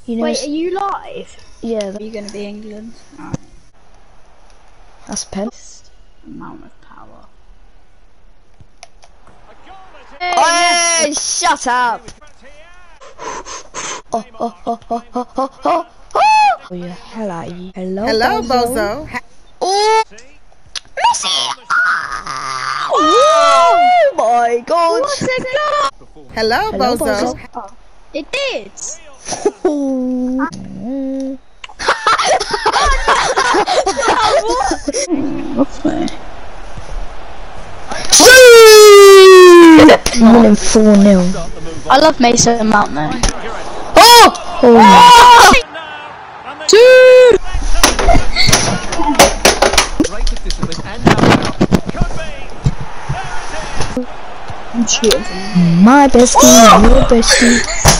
You know. Wait, are you live? Yeah. Are you going to be England? Oh. That's a pen. Amount of power. Hey, shut up! Oh, oh, oh, oh, oh, oh, oh, oh! Yeah, hello, you. Hello, Bozo. Oh, Messi! Oh my God! What's it got? Hello, Bozo. Oh, it did. Winning 4-0. I love Mason Mount though. Oh! Oh! Two! I'm shooting. My bestie, your bestie.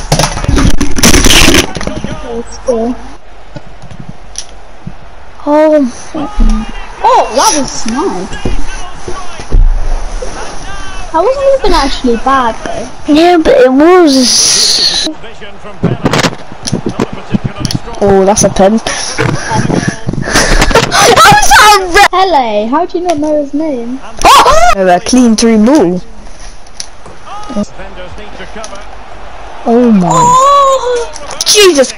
Oh, That was nice. That wasn't even actually bad though. yeah, but it was. Oh, that's a pen. Hele, how do you not know his name? Oh, a clean through ball. Oh my. Oh! Jesus.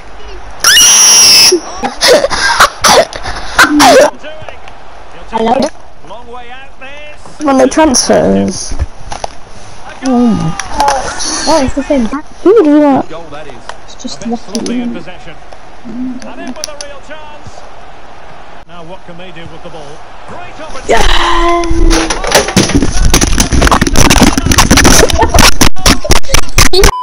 Hello? When they transfers. Oh my. Oh, it's the same. Who would do that? It's just lucky. Now what can they do with the ball? Great opportunity. Yeah.